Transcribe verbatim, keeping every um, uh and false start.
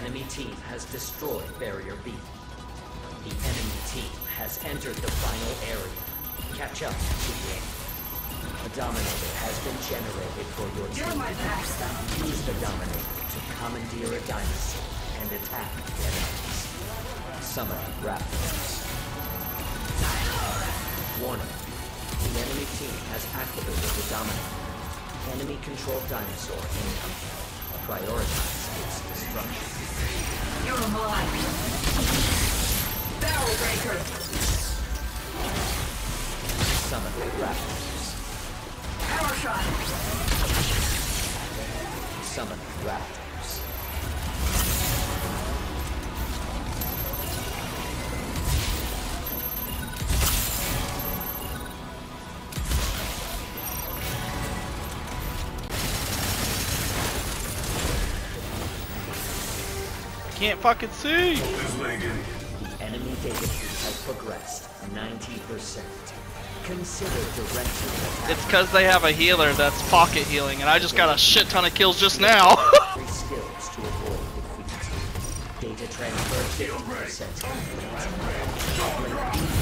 enemy team has destroyed Barrier B. The enemy team has entered the final area. Catch up to win. A Dominator has been generated for your team. You're my backstop. Use the Dominator to commandeer a dinosaur and attack enemies. Summon Raptors. Warning. The enemy team has activated the Dominator. Enemy-controlled dinosaur incoming. Prioritize its destruction. You're mine. Barrel breaker. Summon Raptors. Power shot. Summon Raptors. Can't fucking see! The enemy data feed has progressed ninety percent. Consider directing attack. It's because they have a healer that's pocket healing, and I just got a shit ton of kills just now. Three skills to avoid defeat. Data transfer fifty percent.